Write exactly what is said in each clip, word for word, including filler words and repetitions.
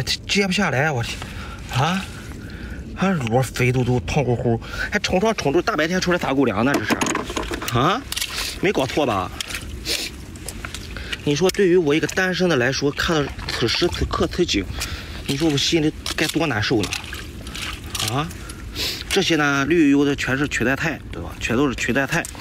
接不下来，我去啊！还螺肥嘟嘟、胖乎乎，还冲撞冲出大白天出来撒狗粮呢，这是啊？没搞错吧？你说对于我一个单身的来说，看到此时此刻此景，你说我心里该多难受呢？啊？这些呢，绿油油的全是取代肽，对吧？全都是取代肽。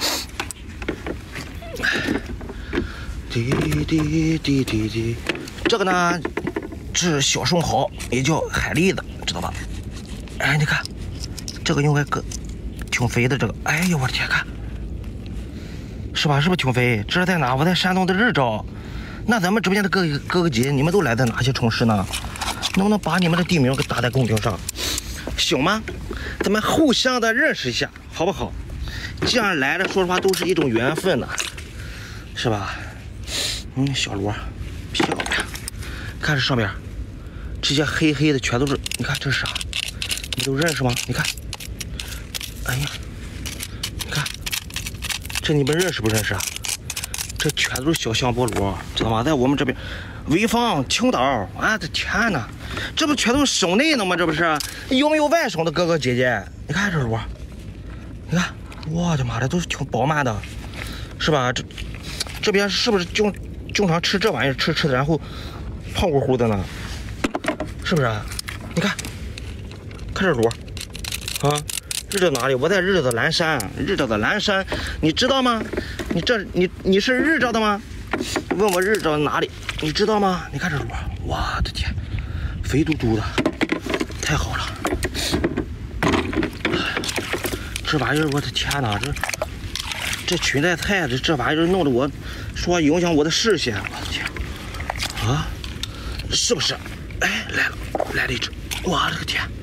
滴滴滴滴滴，这个呢是小生蚝，也叫海蛎子，知道吧？哎，你看，这个应该个挺肥的，这个，哎呦我的天，看，是吧？是不是挺肥？这是在哪？我在山东的日照。那咱们直播间的各各个姐，你们都来自哪些城市呢？能不能把你们的地名给打在公屏上？行吗？咱们互相的认识一下，好不好？这样来了，说实话都是一种缘分呢，是吧？嗯，小螺漂亮，看这上面这些黑黑的全都是，你看这是啥？你都认识吗？你看，哎呀，你看，这你们认识不认识啊？这全都是小香波螺，知道吗？在我们这边，潍坊、青岛，我的天哪，这不全都是省内的吗？这不是有没有外省的哥哥姐姐？你看这螺，你看，我的妈的，都是挺饱满的，是吧？这这边是不是经经常吃这玩意儿，吃吃的，然后胖乎乎的呢？是不是？你看，看这螺，啊，日照哪里？我在日照的蓝山，日照的蓝山，你知道吗？你这你你是日照的吗？问我日照哪里？你知道吗？你看这螺，我的天，肥嘟嘟的，太好了！这玩意儿，我的天哪，这这裙带菜，这这玩意儿弄得我，说影响我的视线，我的天，啊，是不是？哎，来了，来了一只，我的个天！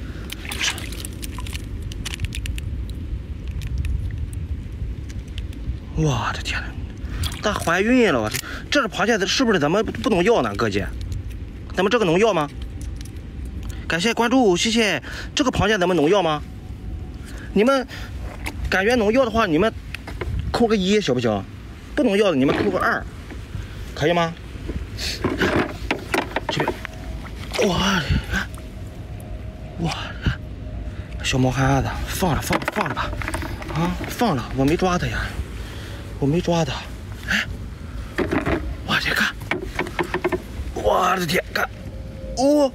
我的天哪，咋怀孕了？我这是螃蟹，是不是咱们不能要呢？哥姐，咱们这个能要吗？感谢关注，谢谢。这个螃蟹咱们能要吗？你们感觉能要的话，你们扣个一行不行？不能要的你们扣个二，可以吗？这边，哇，哇，小毛孩子，放了，放了，放了吧，啊，放了，我没抓它呀。我没抓它，哎，我去看，我的天，看，哦，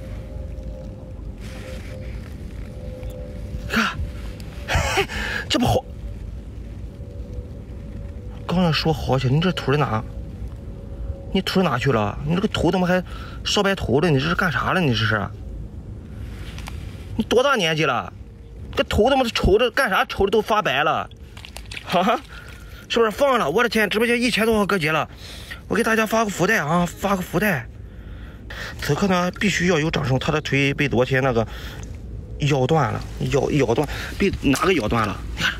看，嘿，这不好，刚才说好些，你这吐的哪？你吐哪去了？你这个头怎么还烧白头了？你这是干啥了？你这是？你多大年纪了？这头怎么瞅着干啥？瞅着都发白了，哈哈。是不是放了？我的天，直播间一千多个哥姐了，我给大家发个福袋啊，发个福袋。此刻呢，必须要有掌声。他的腿被昨天那个咬断了，咬咬断，被哪个咬断了？你看，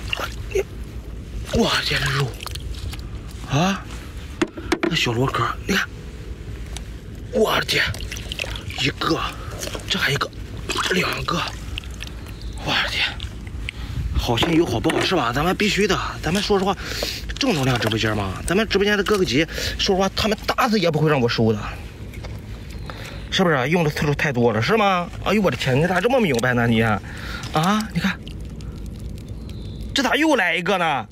哇，这是肉啊！那小螺壳，你看，我的天，一个，这还一个，两个，我的天！好心有好报是吧？咱们必须的，咱们说实话，正能量直播间嘛。咱们直播间的哥哥姐，说实话，他们打死也不会让我收的，是不是？用的次数太多了，是吗？哎呦我的天，你咋这么明白呢你？啊，你看，这咋又来一个呢？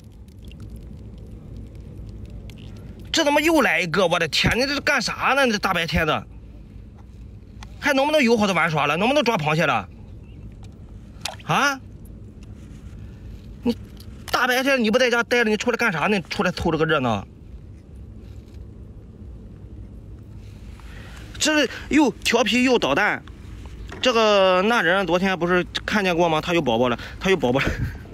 这怎么又来一个？我的天，你这是干啥呢？你这大白天的，还能不能友好的玩耍了？能不能抓螃蟹了？啊？大白天你不在家待着，你出来干啥呢？出来凑这个热闹。这是又调皮又捣蛋。这个那人昨天不是看见过吗？他有宝宝了，他有宝宝了。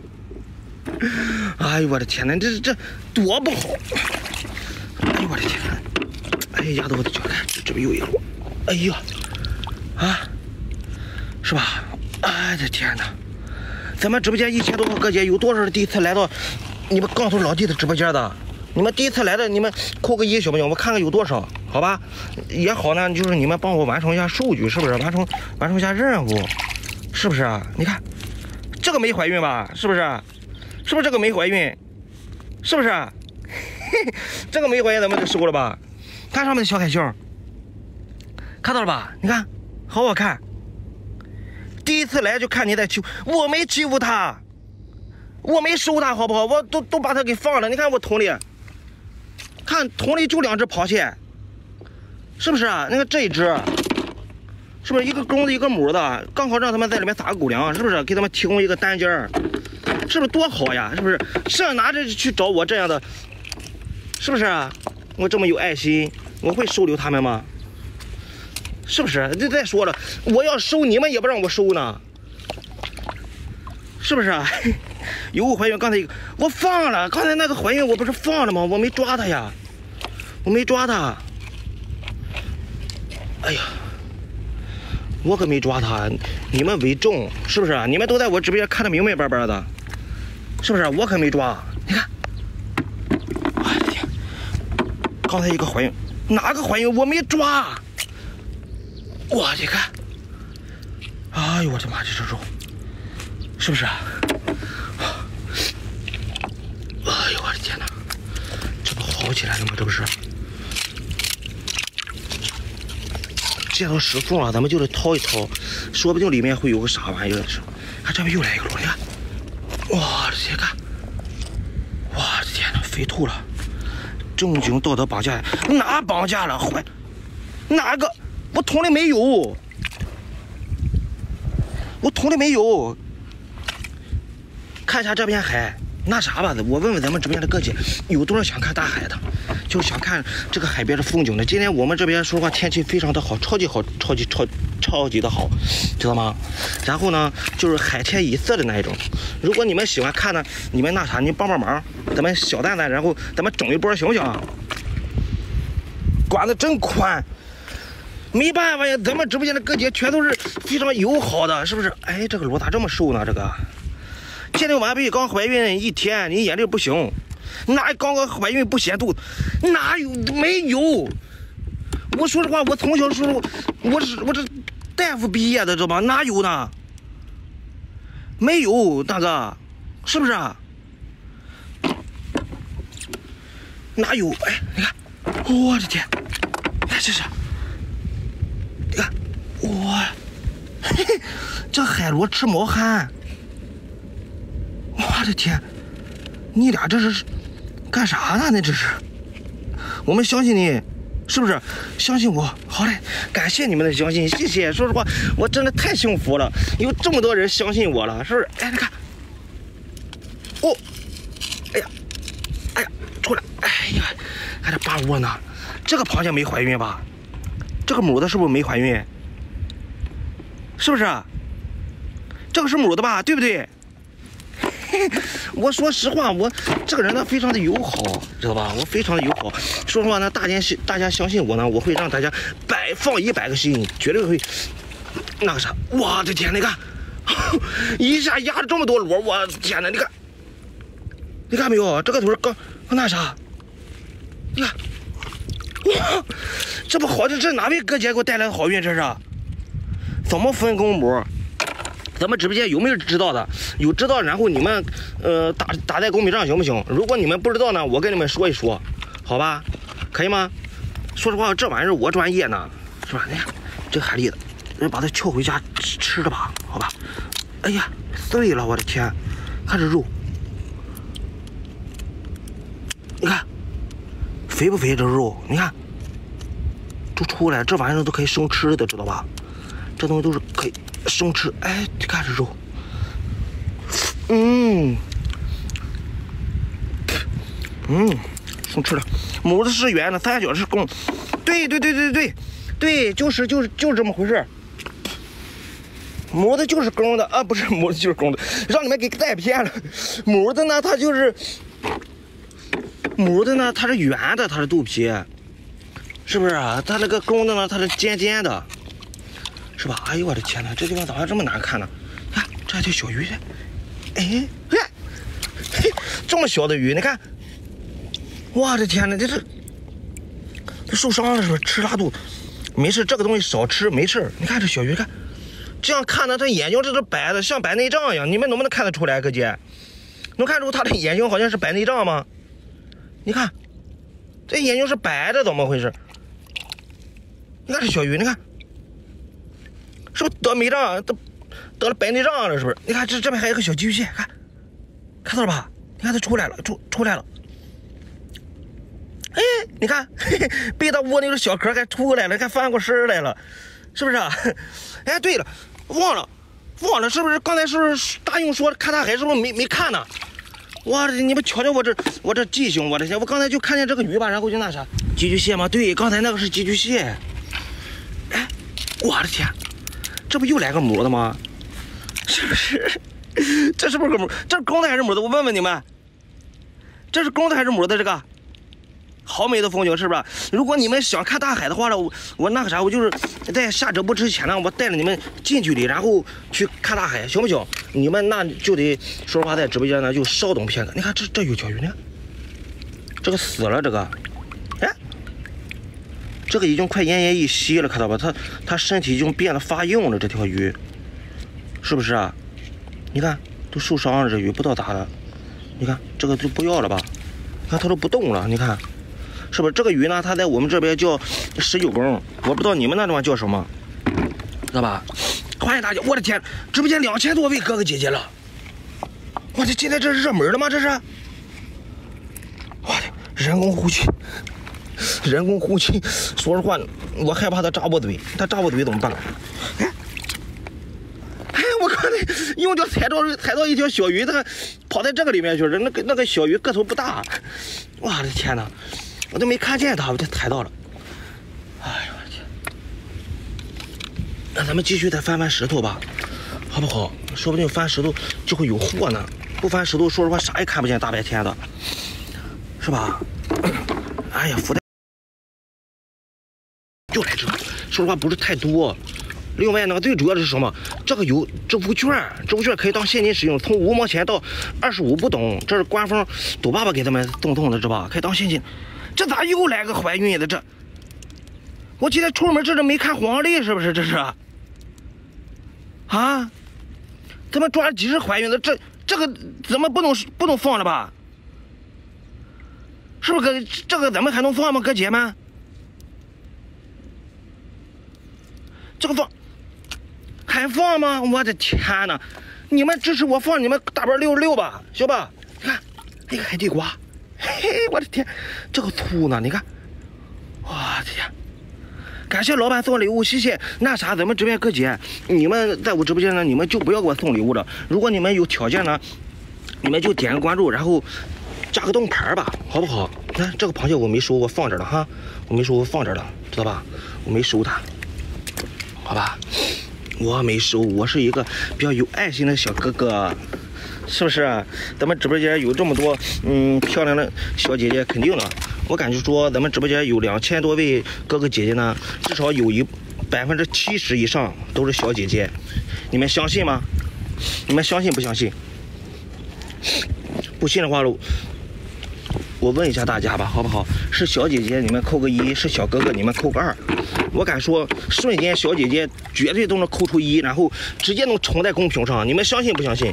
哎呦我的天哪，这这多不好！哎呦我的天！哎呀，压得我的脚，看这边又一个，哎呀，啊，是吧？哎的天哪！咱们直播间一千多个哥姐，有多少人第一次来到你们杠头老弟的直播间的？你们第一次来的，你们扣个一行不行？我看看有多少，好吧？也好呢，就是你们帮我完成一下数据，是不是？完成完成一下任务，是不是啊？你看，这个没怀孕吧？是不是？是不是这个没怀孕？是不是？嘿，这个没怀孕，咱们就收了吧？看上面的小海星，看到了吧？你看， 好好看。第一次来就看你在欺负，我没欺负他，我没收他，好不好？我都都把他给放了。你看我桶里，看桶里就两只螃蟹，是不是啊？那个这一只，是不是一个公的，一个母的？刚好让他们在里面撒个狗粮，是不是？给他们提供一个单间儿，是不是多好呀？是不是？上哪这去找我这样的？是不是啊？我这么有爱心，我会收留他们吗？是不是？这再说了，我要收你们也不让我收呢，是不是啊？有个怀孕，刚才一个我放了，刚才那个怀孕我不是放了吗？我没抓它呀，我没抓它。哎呀，我可没抓它，你们为重，是不是啊？你们都在我这边看得明明白白的，是不是啊？我可没抓，你看。哎呀，刚才一个怀孕，哪个怀孕？我没抓。哇，你看，哎呦我的妈，这是肉，是不是啊？哎呦我的天哪，这不好起来了吗？这不是？见到石缝了，咱们就得掏一掏，说不定里面会有个啥玩意儿。看这边又来一个螺，你看，哇，这看，哇，天哪，肥透了，正经道德绑架，哪绑架了？怀哪个？我桶里没有，我桶里没有。看一下这片海，那啥吧，我问问咱们这边的哥姐，有多少想看大海的，就想看这个海边的风景的。今天我们这边说实话天气非常的好，超级好，超级超超级的好，知道吗？然后呢，就是海天一色的那一种。如果你们喜欢看呢，你们那啥，你帮帮忙，咱们小蛋蛋，然后咱们整一波行不行？管得真宽。没办法呀，咱们直播间的哥姐全都是非常友好的，是不是？哎，这个螺咋这么瘦呢？这个鉴定完毕，刚怀孕一天，你眼力不行，哪刚刚怀孕不显肚子？哪有？没有。我说实话，我从小时候我是我这大夫毕业的，知道吧？哪有呢？没有，大哥，是不是？哪有？哎，你看，我的天，哎，这是。哇，嘿嘿，这海螺吃毛蚶，我的天，你俩这是干啥呢？那这是，我们相信你，是不是？相信我，好嘞，感谢你们的相信，谢谢。说实话，我真的太幸福了，有这么多人相信我了，是不是？哎，你看，哦，哎呀，哎呀，出来，哎呀，还得扒窝呢。这个螃蟹没怀孕吧？这个母的是不是没怀孕？是不是？这个是母的吧？对不对？我说实话，我这个人呢非常的友好，知道吧？我非常的友好。说实话呢，大家大家相信我呢，我会让大家百放一百个心，绝对会那个啥。我的天，你看，一下压了这么多螺，我的天哪！你看，你看没有？这个图刚那啥，你看，哇，这不好，这这哪位哥姐给我带来的好运？这是。怎么分公母？咱们直播间有没有知道的？有知道，然后你们呃打打在公屏上行不行？如果你们不知道呢，我跟你们说一说，好吧？可以吗？说实话，这玩意儿我专业呢，是吧？你看这海蛎子，人把它撬回家吃吃了吧，好吧？哎呀，碎了，我的天！看这肉，你看肥不肥？这肉，你看都出来，这玩意儿都可以生吃的，知道吧？这东西都是可以生吃，哎，你看这肉，嗯，嗯，生吃的，母的是圆的，三角是公，对对对对对对，就是就是就是这么回事。母的就是公的啊，不是母的就是公的，让你们给带偏了。母的呢，它就是母的呢，它是圆的，它是肚皮，是不是啊？它那个公的呢，它是尖尖的。是吧？哎呦我的天哪，这地方咋这么难看呢？看这还条小鱼，哎，看，嘿，这么小的鱼，你看，我的天哪，这是这受伤了是不是？吃拉肚子，没事，这个东西少吃没事。你看这小鱼，看，这样看呢，它眼睛这是白的，像白内障一样。你们能不能看得出来，哥姐？能看出它的眼睛好像是白内障吗？你看，这眼睛是白的，怎么回事？你看这小鱼，你看。 是不是得美仗，得得了白内障了？是不是？你看这这边还有个小寄居蟹，看看到了吧？你看它出来了，出出来了。哎，你看，嘿嘿，被它窝那个小壳还出来了，还翻过身来了，是不是啊？哎，对了，忘了忘了，是不是刚才是不是大勇说看大海，是不是没没看呢？哇，你们瞧瞧我这我这记性，我的天！我刚才就看见这个鱼吧，然后就那啥寄居蟹吗？对，刚才那个是寄居蟹。哎，我的天，这不又来个母的吗？是不是？这是不是个母？这是公的还是母的？我问问你们，这是公的还是母的？这个好美的风景，是不是？如果你们想看大海的话呢，我我那个啥，我就是在下直播之前呢，我带着你们近距离，然后去看大海，行不行？你们那就得说实话，在直播间呢就稍等片刻。你看这这有条鱼呢，这个死了，这个，哎，这个已经快奄奄一息了，看到吧？它它身体已经变得发硬了，这条鱼，是不是啊？你看都受伤了，这鱼不知道咋了。你看这个就不要了吧？你看它都不动了，你看。是不是这个鱼呢？它在我们这边叫十九公，我不知道你们那地方叫什么，知道吧？欢迎大家！我的天，直播间两千多位哥哥姐姐了！我这今天这是热门了吗？这是？我的人工呼吸，人工呼吸。说实话，我害怕它扎我嘴，它扎我嘴怎么办？哎，哎，我刚才用脚踩到踩到一条小鱼，它跑在这个里面去了。那个那个小鱼个头不大，我的天哪！我都没看见它，我就踩到了。哎呦我的天！那咱们继续再翻翻石头吧，好不好？说不定翻石头就会有货呢。不翻石头，说实话啥也看不见，大白天的，是吧？哎呀，福袋就来这，说实话不是太多。另外呢，最主要的是什么？这个有支付券，支付券可以当现金使用，从五毛钱到二十五不等。这是官方赌爸爸给他们赠送的，是吧？可以当现金。这咋又来个怀孕的？这，我今天出门这是没看黄历，是不是？这是啊？怎么抓几只怀孕的？这这个怎么不能不能放了吧？是不是哥？这个咱们还能放吗？哥姐们，这个放还放吗？我的天哪！你们支持我放，你们大板六十六吧，行吧？你看那个海地瓜。嘿，我的天，这个粗呢！你看，我的天！感谢老板送礼物，谢谢。那啥，咱们这边哥姐，你们在我直播间呢，你们就不要给我送礼物了。如果你们有条件呢，你们就点个关注，然后加个灯牌吧，好不好？看这个螃蟹我没收，我放这了哈，我没收，我放这了，知道吧？我没收它，好吧？我没收，我是一个比较有爱心的小哥哥。是不是？咱们直播间有这么多嗯漂亮的小姐姐，肯定的。我感觉说咱们直播间有两千多位哥哥姐姐呢，至少有一百分之七十以上都是小姐姐。你们相信吗？你们相信不相信？不信的话，我问一下大家吧，好不好？是小姐姐你们扣个一，是小哥哥你们扣个二。我敢说，瞬间小姐姐绝对都能扣出一，然后直接能冲在公屏上。你们相信不相信？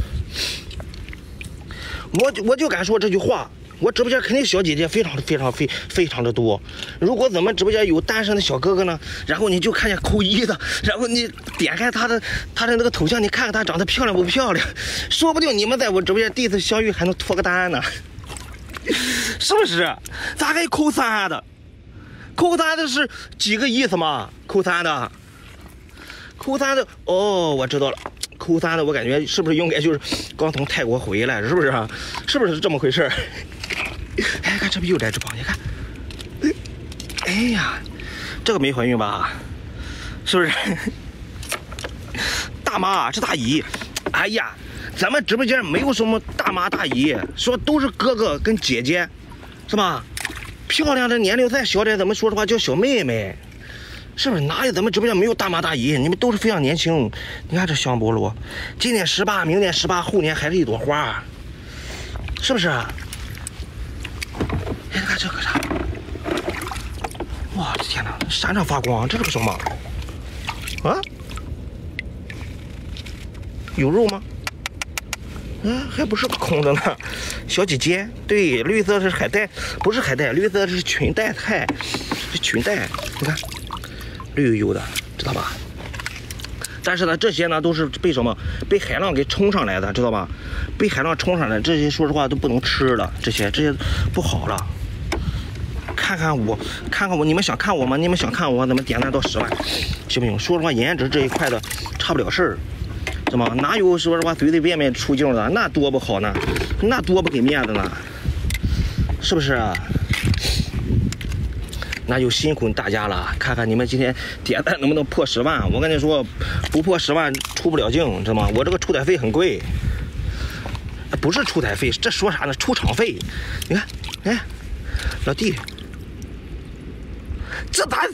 我我就敢说这句话，我直播间肯定小姐姐非常非常非非常的多。如果咱们直播间有单身的小哥哥呢，然后你就看见扣一的，然后你点开他的他的那个头像，你看看他长得漂亮不漂亮，说不定你们在我直播间第一次相遇还能脱个单呢，是不是？咋还扣三的？扣三的是几个意思嘛？扣三的，扣三的哦，我知道了。扣三的，我感觉是不是应该就是刚从泰国回来，是不是啊？是不是这么回事？哎，看这边又来只螃蟹，看，哎呀，这个没怀孕吧？是不是？大妈，是大姨。哎呀，咱们直播间没有什么大妈大姨，说都是哥哥跟姐姐，是吧？漂亮的年龄再小点，咱们说实话叫小妹妹。是不是？哪有咱们直播间没有大妈大姨？你们都是非常年轻。你看这香菠萝，今年十八，明年十八，后年还是一朵花，是不是？哎，你看这个啥？我的天哪，闪闪发光，这是个什么？啊？有肉吗？嗯，还不是个空的呢。小姐姐，对，绿色是海带，不是海带，绿色是裙带菜，是裙带。你看。绿油油的，知道吧？ 但是呢，这些呢都是被什么？被海浪给冲上来的，知道吧？被海浪冲上来，这些说实话都不能吃了，这些这些不好了。看看我，看看我，你们想看我吗？你们想看我，咱们点赞到十万，行不行？说实话，颜值这一块的差不了事儿，怎么哪有说实话随随便便出镜的？那多不好呢，那多不给面子呢，是不是啊？那就辛苦大家了，看看你们今天点赞能不能破十万？我跟你说，不破十万出不了镜，知道吗？我这个出台费很贵，不是出台费，这说啥呢？出场费。你看，哎，老弟，这咱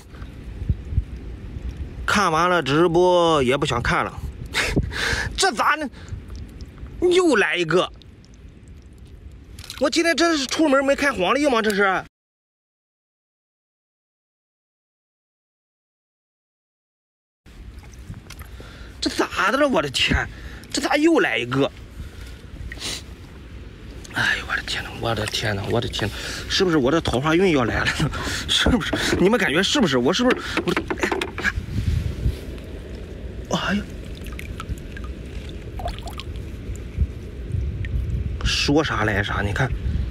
看完了直播也不想看了，这咱又来一个。我今天这是出门没开黄历吗？这是。这咋的了？我的天，这咋又来一个？哎呦我的天哪！我的天哪！我的天哪！是不是我的桃花运要来了呢？是不是？你们感觉是不是？我是不是？我哎，看，哎呀，说啥来啥？你看，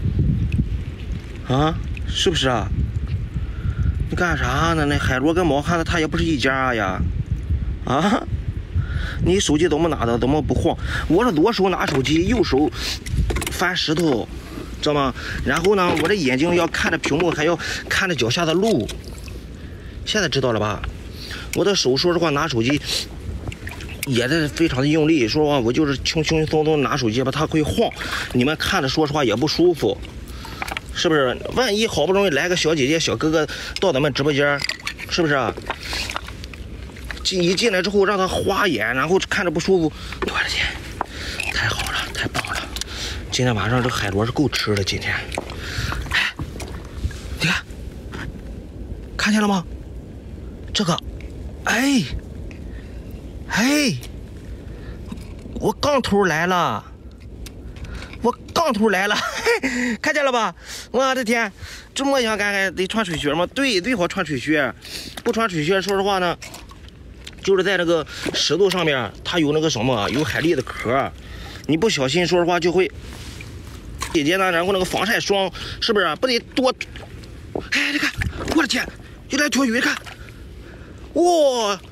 啊，是不是啊？你干啥呢？那海螺跟毛汉子他也不是一家呀，啊？你手机怎么拿的？怎么不晃？我是左手拿手机，右手翻石头，知道吗？然后呢，我的眼睛要看着屏幕，还要看着脚下的路。现在知道了吧？我的手说实话拿手机也是非常的用力，说实话我就是轻轻松松拿手机吧，它会晃，你们看着说实话也不舒服，是不是？万一好不容易来个小姐姐小哥哥到咱们直播间，是不是啊？进一进来之后让他花眼，然后看着不舒服，我的天，太好了，太棒了！今天晚上这海螺是够吃的。今天，哎，你看，看见了吗？这个，哎，哎，我杠头来了，我杠头来了，嘿，看见了吧？我的天，这么想干还得穿水靴吗？对，最好穿水靴，不穿水靴，说实话呢。就是在那个石头上面，它有那个什么，有海蛎的壳，你不小心说实话就会。姐姐呢，然后那个防晒霜是不是不得多？哎，你看，我的天，有点条鱼，你看，哇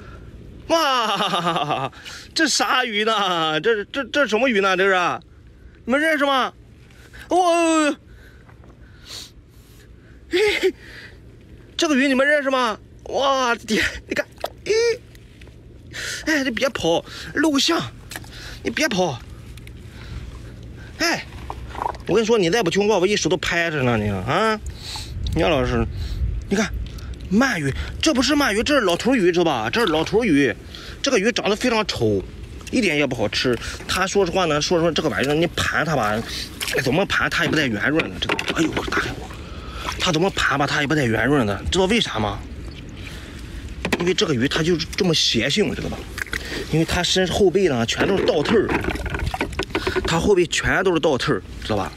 哇，这啥鱼呢？这这这什么鱼呢？这是，你们认识吗？哦，嘿，这个鱼你们认识吗？哇天，你看。咦，哎，你别跑，录个像，你别跑。哎，我跟你说，你再不听话，我一手都拍着呢，你啊，杨老师，你看，鳗鱼，这不是鳗鱼，这是老头鱼，知道吧？这是老头鱼，这个鱼长得非常丑，一点也不好吃。他说实话呢，说实话这个玩意儿，你盘它吧，怎么盘它也不带圆润的。这个，哎呦，我打开我，它怎么盘吧，它也不带圆润的，知道为啥吗？因为这个鱼它就是这么邪性，知道吧？因为它身后背呢全都是倒刺儿，它后背全都是倒刺儿，知道吧？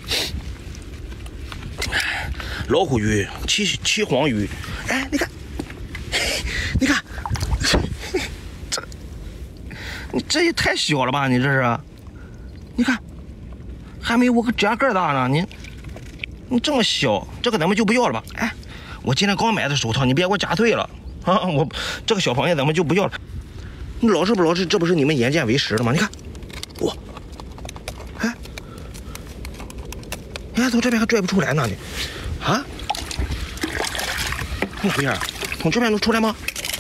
老虎鱼、七七黄鱼，哎，你看，你看，这，你这也太小了吧？你这是，你看，还没我个指甲盖大呢，你，你这么小，这个咱们就不要了吧？哎，我今天刚买的手套，你别给我夹碎了。啊，我这个小螃蟹咱们就不要了。你老实不老实？这不是你们眼见为实的吗？你看，哇，哎，哎，从这边还拽不出来呢，你啊？哪边？从这边能出来吗？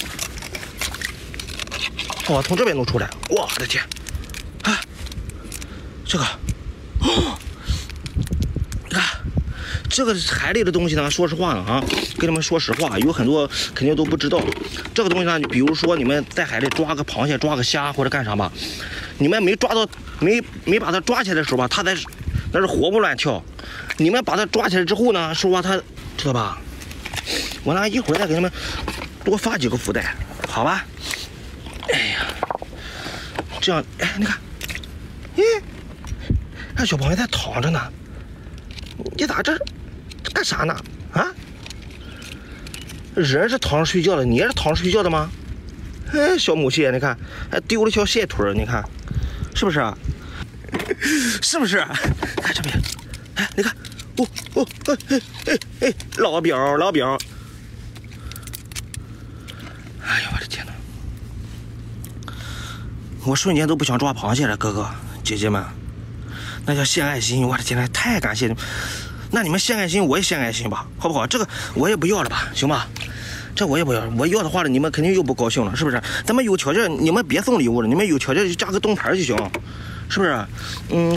哦，从这边能出来。我的天！啊，这个，哦，你看。这个海里的东西呢，说实话呢啊，跟你们说实话，有很多肯定都不知道。这个东西呢，比如说你们在海里抓个螃蟹、抓个虾或者干啥吧，你们没抓到、没没把它抓起来的时候吧，它在那是活蹦乱跳。你们把它抓起来之后呢，说实话它知道吧？我呢一会儿再给你们多发几个福袋，好吧？哎呀，这样哎，你看，咦，那小螃蟹在躺着呢，你咋这？干啥呢？啊？人是躺着睡觉的，你也是躺着睡觉的吗？ 哎，小母蟹，你看，还丢了条蟹腿，你看，是不是啊？是不是？看这边，哎，你看，哦哦，哎哎哎哎，老表老表，哎呀，我的天哪！我瞬间都不想抓螃蟹了，哥哥姐姐们，那叫献爱心，我的天哪，太感谢你们！那你们献爱心，我也献爱心吧，好不好？这个我也不要了吧，行吧？这我也不要，我要的话了，你们肯定又不高兴了，是不是？咱们有条件，你们别送礼物了，你们有条件就加个灯牌就行，是不是？嗯。